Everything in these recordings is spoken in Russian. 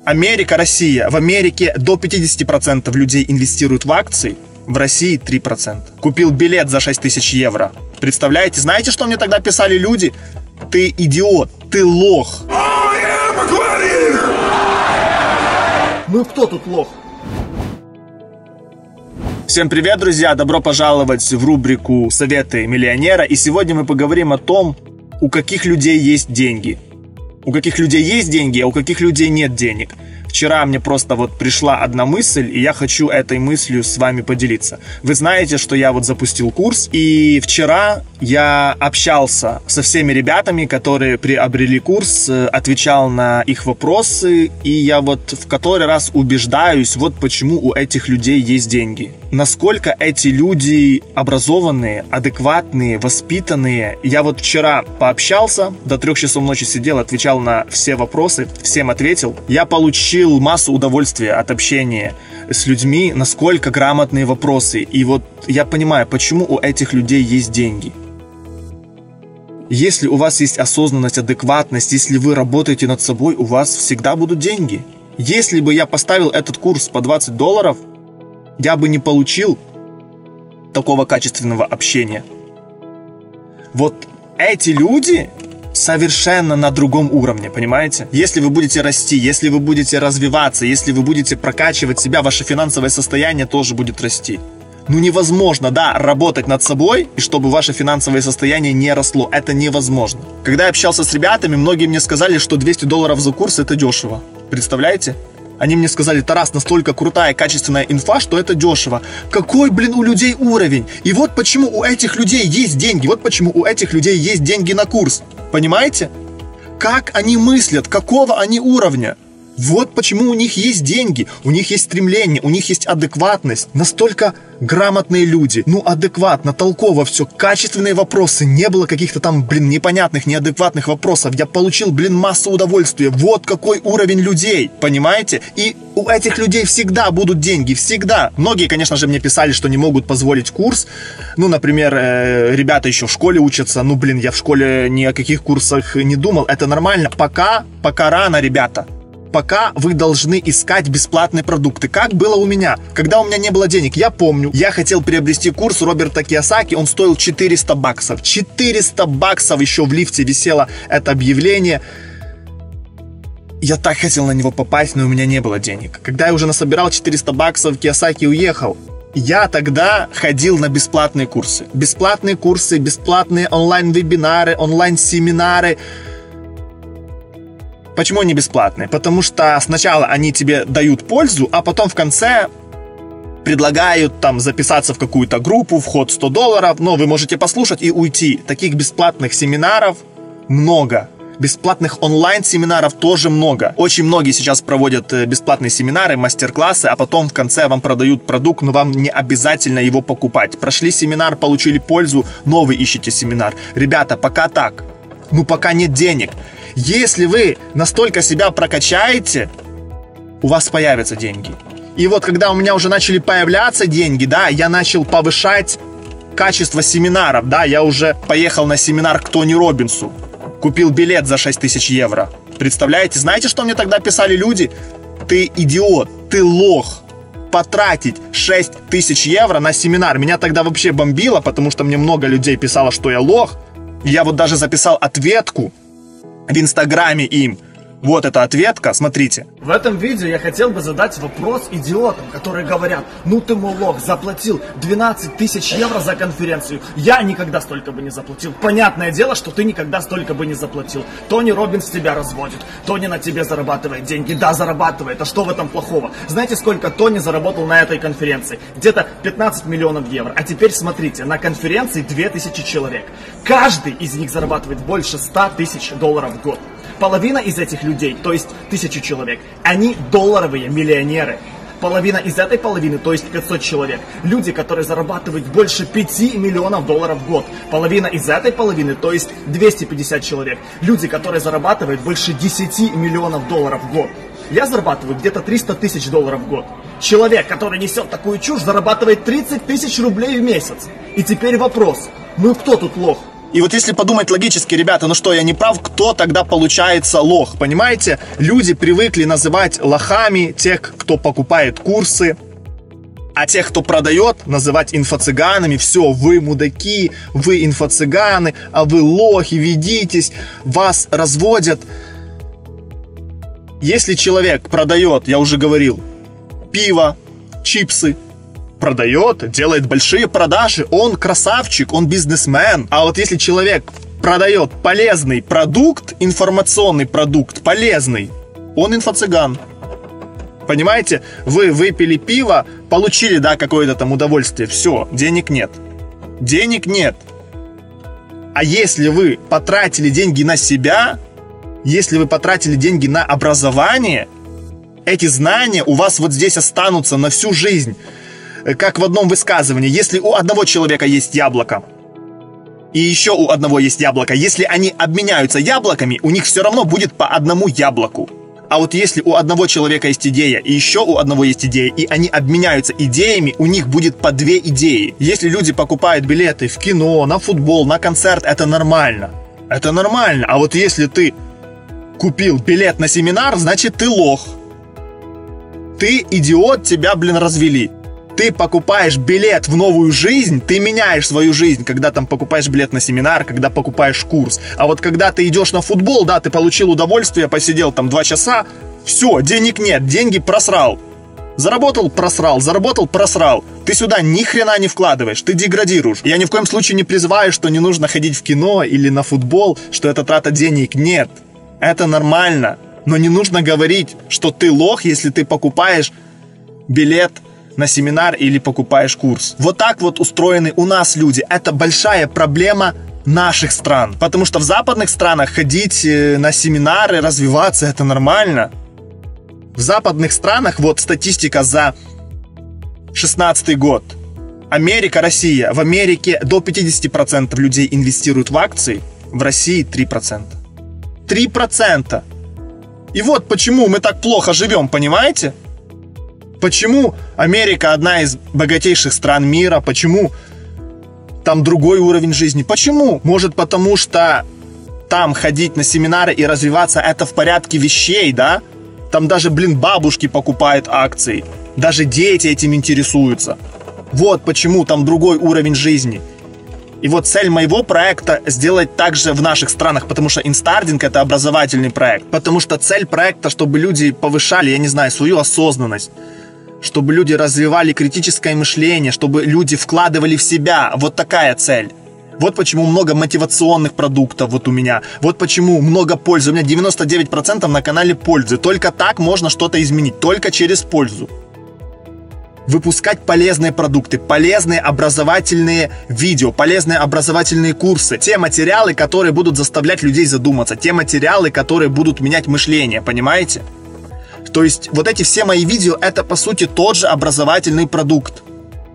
Америка, Россия. В Америке до 50% людей инвестируют в акции, в России 3%. Купил билет за 6000 евро. Представляете? Знаете, что мне тогда писали люди? Ты идиот, ты лох. Ну кто тут лох? Всем привет, друзья! Добро пожаловать в рубрику «Советы миллионера». И сегодня мы поговорим о том, у каких людей есть деньги. У каких людей есть деньги, а у каких людей нет денег. Вчера мне просто пришла одна мысль, и я хочу этой мыслью с вами поделиться. Вы знаете, что я запустил курс, и вчера я общался со всеми ребятами, которые приобрели курс, отвечал на их вопросы, и я в который раз убеждаюсь, почему у этих людей есть деньги. Насколько эти люди образованные, адекватные, воспитанные. Я вчера пообщался, до 3 часов ночи сидел, отвечал на все вопросы, всем ответил. Я получил массу удовольствия от общения с людьми, насколько грамотные вопросы. И я понимаю, почему у этих людей есть деньги. Если у вас есть осознанность, адекватность, если вы работаете над собой, у вас всегда будут деньги. Если бы я поставил этот курс по $20, я бы не получил такого качественного общения. Эти люди совершенно на другом уровне, понимаете? Если вы будете расти, если вы будете развиваться, если вы будете прокачивать себя, ваше финансовое состояние тоже будет расти. Невозможно, работать над собой, и чтобы ваше финансовое состояние не росло. Это невозможно. Когда я общался с ребятами, многие мне сказали, что $200 за курс это дешево. Представляете? Они мне сказали: Тарас, настолько крутая, качественная инфа, что это дешево. Какой, у людей уровень? И почему у этих людей есть деньги. Почему у этих людей есть деньги на курс. Понимаете? Как они мыслят, какого они уровня. Почему у них есть деньги, у них есть стремление, у них есть адекватность. Настолько грамотные люди, адекватно, толково все, качественные вопросы. Не было каких-то там, непонятных, неадекватных вопросов. Я получил, массу удовольствия. Какой уровень людей, понимаете? И у этих людей всегда будут деньги, всегда. Многие, конечно же, мне писали, что не могут позволить курс. Например, ребята еще в школе учатся. Я в школе ни о каких курсах не думал. Это нормально. Пока рано, ребята. Пока вы должны искать бесплатные продукты. Как было у меня, когда у меня не было денег. Я помню, я хотел приобрести курс Роберта Кийосаки, он стоил $400. $400 еще в лифте висело это объявление. Я так хотел на него попасть, но у меня не было денег. Когда я уже насобирал $400, Кийосаки уехал. Я тогда ходил на бесплатные курсы. Бесплатные курсы, бесплатные онлайн-вебинары, онлайн-семинары. Почему они бесплатные? Потому что сначала они тебе дают пользу, а потом в конце предлагают записаться в какую-то группу, вход $100, но вы можете послушать и уйти. Таких бесплатных семинаров много. Бесплатных онлайн-семинаров тоже много. Очень многие сейчас проводят бесплатные семинары, мастер-классы, а потом в конце вам продают продукт, но вам не обязательно его покупать. Прошли семинар, получили пользу, новый ищете семинар. Ребята, пока так. Пока нет денег. Если вы настолько себя прокачаете, у вас появятся деньги. И когда у меня уже начали появляться деньги, я начал повышать качество семинаров, я уже поехал на семинар к Тони Роббинсу, купил билет за 6000 евро. Представляете? Знаете, что мне тогда писали люди? Ты идиот, ты лох. Потратить 6000 евро на семинар. Меня тогда вообще бомбило, потому что мне много людей писало, что я лох. Я даже записал ответку в Инстаграме им. Эта ответка, смотрите. В этом видео я хотел бы задать вопрос идиотам, которые говорят: ты мой лох, заплатил 12 000 евро за конференцию. Я никогда столько бы не заплатил. Понятное дело, что ты никогда столько бы не заплатил. Тони Роббинс тебя разводит. Тони на тебе зарабатывает деньги. Да, зарабатывает. А что в этом плохого? Знаете, сколько Тони заработал на этой конференции? Где-то 15 миллионов евро. А теперь смотрите, на конференции 2000 человек. Каждый из них зарабатывает больше $100 000 в год. Половина из этих людей, то есть 1000 человек, они долларовые миллионеры. Половина из этой половины, то есть 500 человек, люди, которые зарабатывают больше $5 миллионов в год. Половина из этой половины, то есть 250 человек, люди, которые зарабатывают больше $10 миллионов в год. Я зарабатываю где-то $300 000 в год. Человек, который несет такую чушь, зарабатывает 30 000 рублей в месяц. И теперь вопрос: кто тут лох? И вот если подумать логически, ребята, ну что, я не прав, кто тогда получается лох, понимаете? Люди привыкли называть лохами тех, кто покупает курсы, а тех, кто продает, называть инфо-цыганами. Все, вы мудаки, вы инфо-цыганы, а вы лохи, ведитесь, вас разводят. Если человек продает, я уже говорил, пиво, чипсы, продает, делает большие продажи, он красавчик, он бизнесмен. А вот если человек продает полезный продукт, информационный продукт, полезный, он инфо-цыган. Понимаете, вы выпили пиво, получили, да, какое-то там удовольствие, все, денег нет. Денег нет. А если вы потратили деньги на себя, если вы потратили деньги на образование, эти знания у вас вот здесь останутся на всю жизнь. Как в одном высказывании, если у одного человека есть яблоко, и еще у одного есть яблоко, если они обменяются яблоками, у них все равно будет по одному яблоку. А вот если у одного человека есть идея, и еще у одного есть идея, и они обменяются идеями, у них будет по 2 идеи. Если люди покупают билеты в кино, на футбол, на концерт, это нормально. Это нормально. А вот если ты купил билет на семинар, значит ты лох. Ты идиот, тебя, развели. Ты покупаешь билет в новую жизнь, ты меняешь свою жизнь, когда там покупаешь билет на семинар, когда покупаешь курс. А вот когда ты идешь на футбол, да, ты получил удовольствие, посидел там 2 часа, все, денег нет, деньги просрал. Заработал, просрал, заработал, просрал. Ты сюда ни хрена не вкладываешь, ты деградируешь. Я ни в коем случае не призываю, что не нужно ходить в кино или на футбол, что это трата денег. Нет, это нормально. Но не нужно говорить, что ты лох, если ты покупаешь билет на семинар или покупаешь курс. Вот так вот устроены у нас люди. Это большая проблема наших стран. Потому что в западных странах ходить на семинары, развиваться, это нормально. В западных странах, вот статистика за 16 год. Америка, Россия. В Америке до 50% людей инвестируют в акции, в России 3%. 3%. И вот почему мы так плохо живем, понимаете? Почему Америка одна из богатейших стран мира? Почему там другой уровень жизни? Почему? Может, потому что там ходить на семинары и развиваться это в порядке вещей, да? Там даже, бабушки покупают акции. Даже дети этим интересуются. Вот почему там другой уровень жизни. И вот цель моего проекта сделать так же в наших странах, потому что инстардинг это образовательный проект. Потому что цель проекта, чтобы люди повышали, я не знаю, свою осознанность. Чтобы люди развивали критическое мышление, чтобы люди вкладывали в себя. Вот такая цель. Вот почему много мотивационных продуктов вот у меня. Вот почему много пользы. У меня 99% на канале пользы. Только так можно что-то изменить. Только через пользу. Выпускать полезные продукты, полезные образовательные видео, полезные образовательные курсы. Те материалы, которые будут заставлять людей задуматься. Те материалы, которые будут менять мышление. Понимаете? То есть вот эти все мои видео, это по сути тот же образовательный продукт.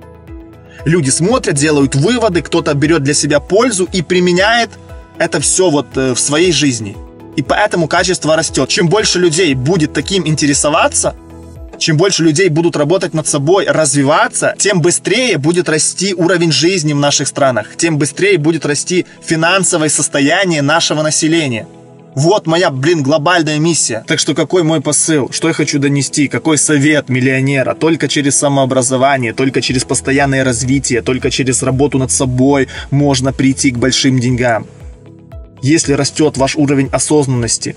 Люди смотрят, делают выводы, кто-то берет для себя пользу и применяет это все вот в своей жизни. И поэтому качество растет. Чем больше людей будет таким интересоваться, чем больше людей будут работать над собой, развиваться, тем быстрее будет расти уровень жизни в наших странах, тем быстрее будет расти финансовое состояние нашего населения. Вот моя, глобальная миссия. Так что какой мой посыл? Что я хочу донести? Какой совет миллионера? Только через самообразование, только через постоянное развитие, только через работу над собой можно прийти к большим деньгам. Если растет ваш уровень осознанности,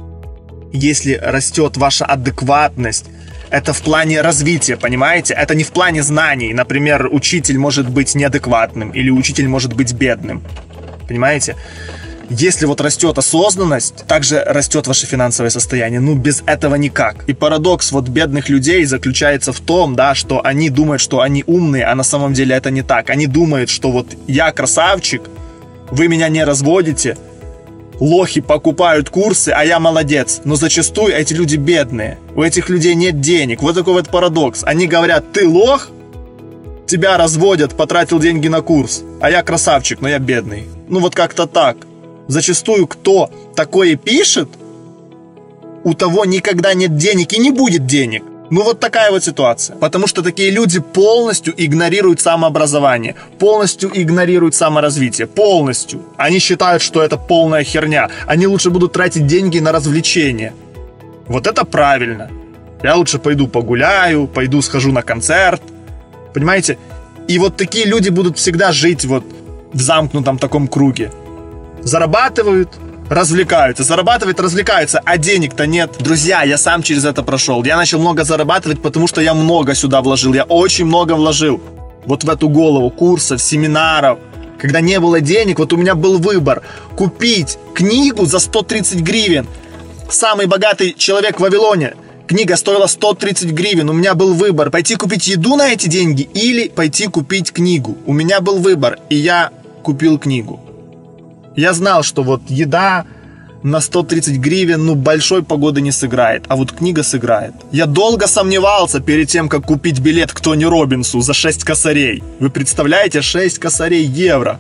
если растет ваша адекватность, это в плане развития, понимаете? Это не в плане знаний. Например, учитель может быть неадекватным или учитель может быть бедным. Понимаете? Если вот растет осознанность, также растет ваше финансовое состояние. Без этого никак. И парадокс вот бедных людей заключается в том, да, что они думают, что они умные, а на самом деле это не так. Они думают, что вот я красавчик, вы меня не разводите, лохи покупают курсы, а я молодец. Но зачастую эти люди бедные. У этих людей нет денег. Вот такой вот парадокс. Они говорят, ты лох, тебя разводят, потратил деньги на курс, а я красавчик, но я бедный. Вот как-то так. Зачастую, кто такое пишет, у того никогда нет денег и не будет денег. Ну вот такая вот ситуация. Потому что такие люди полностью игнорируют самообразование, полностью игнорируют саморазвитие, полностью. Они считают, что это полная херня. Они лучше будут тратить деньги на развлечения. Вот это правильно. Я лучше пойду погуляю, пойду схожу на концерт. Понимаете? И вот такие люди будут всегда жить вот в замкнутом таком круге. Зарабатывают, развлекаются, зарабатывают, развлекаются, а денег-то нет. Друзья, я сам через это прошел. Я начал много зарабатывать, потому что я много сюда вложил. Я очень много вложил. Вот в эту голову курсов, семинаров. Когда не было денег, вот у меня был выбор. Купить книгу за 130 гривен. Самый богатый человек в Вавилоне. Книга стоила 130 гривен. У меня был выбор. Пойти купить еду на эти деньги или пойти купить книгу. У меня был выбор, и я купил книгу. Я знал, что вот еда на 130 гривен, ну, большой погоды не сыграет, а вот книга сыграет. Я долго сомневался перед тем, как купить билет к Тони Роббинсу за 6 косарей. Вы представляете, 6 косарей евро.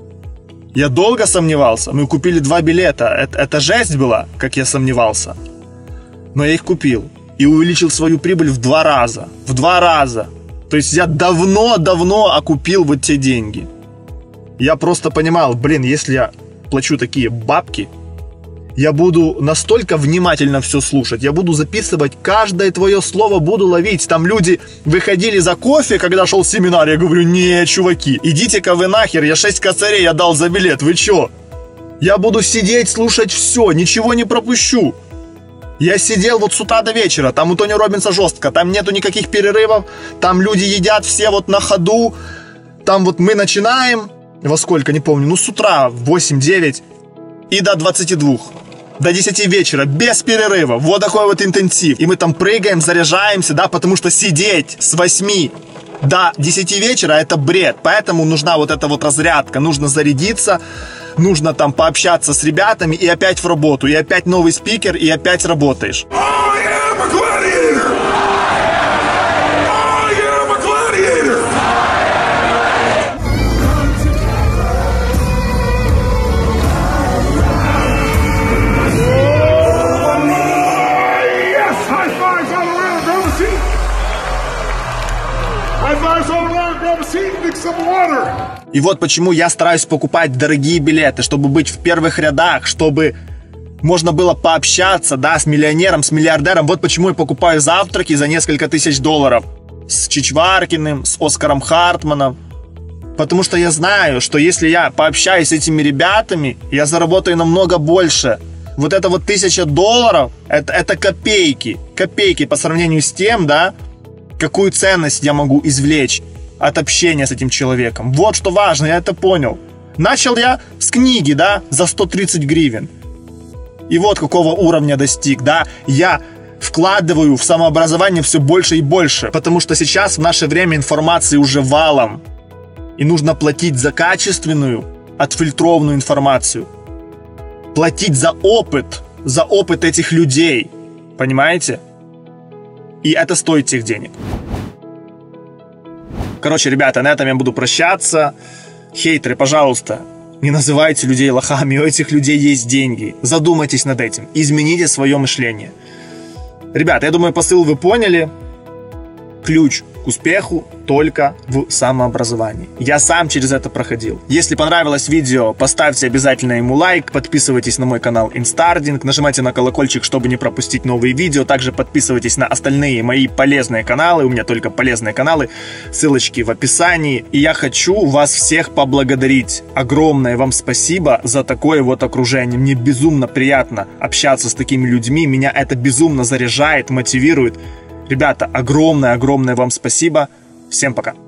Я долго сомневался. Мы купили 2 билета. Это жесть была, как я сомневался. Но я их купил и увеличил свою прибыль в 2 раза. В 2 раза. То есть я давно окупил вот те деньги. Я просто понимал, блин, если я плачу такие бабки, я буду настолько внимательно все слушать, я буду записывать каждое твое слово, буду ловить. Там люди выходили за кофе, когда шел семинар, я говорю, не, чуваки, идите-ка вы нахер, я 6 косарей я дал за билет, вы чё? Я буду сидеть, слушать все, ничего не пропущу. Я сидел вот с утра до вечера, там у Тони Роббинса жестко, там нету никаких перерывов, там люди едят все вот на ходу, там вот мы начинаем, во сколько, не помню, ну с утра, в 8-9 и до 22, до 10 вечера, без перерыва, вот такой вот интенсив. И мы там прыгаем, заряжаемся, да, потому что сидеть с 8 до 10 вечера это бред, поэтому нужна вот эта вот разрядка, нужно зарядиться, нужно там пообщаться с ребятами и опять в работу, и опять новый спикер, и опять работаешь. И вот почему я стараюсь покупать дорогие билеты, чтобы быть в первых рядах, чтобы можно было пообщаться, да, с миллионером, с миллиардером. Вот почему я покупаю завтраки за несколько тысяч долларов с Чичваркиным, с Оскаром Хартманом. Потому что я знаю, что если я пообщаюсь с этими ребятами, я заработаю намного больше. Вот это вот $1000, это копейки. Копейки по сравнению с тем, да, какую ценность я могу извлечь от общения с этим человеком. Вот что важно, я это понял. Начал я с книги, да, за 130 гривен. И вот какого уровня достиг, да. Я вкладываю в самообразование все больше и больше, потому что сейчас в наше время информации уже валом. И нужно платить за качественную, отфильтрованную информацию. Платить за опыт этих людей. Понимаете? И это стоит тех денег. Короче, ребята, на этом я буду прощаться. Хейтеры, пожалуйста, не называйте людей лохами. У этих людей есть деньги. Задумайтесь над этим. Измените свое мышление. Ребята, я думаю, посыл вы поняли. Ключ к успеху только в самообразовании. Я сам через это проходил. Если понравилось видео, поставьте обязательно ему лайк, подписывайтесь на мой канал Instarding, нажимайте на колокольчик, чтобы не пропустить новые видео, также подписывайтесь на остальные мои полезные каналы, у меня только полезные каналы, ссылочки в описании. И я хочу вас всех поблагодарить. Огромное вам спасибо за такое вот окружение. Мне безумно приятно общаться с такими людьми, меня это безумно заряжает, мотивирует. Ребята, огромное вам спасибо. Всем пока.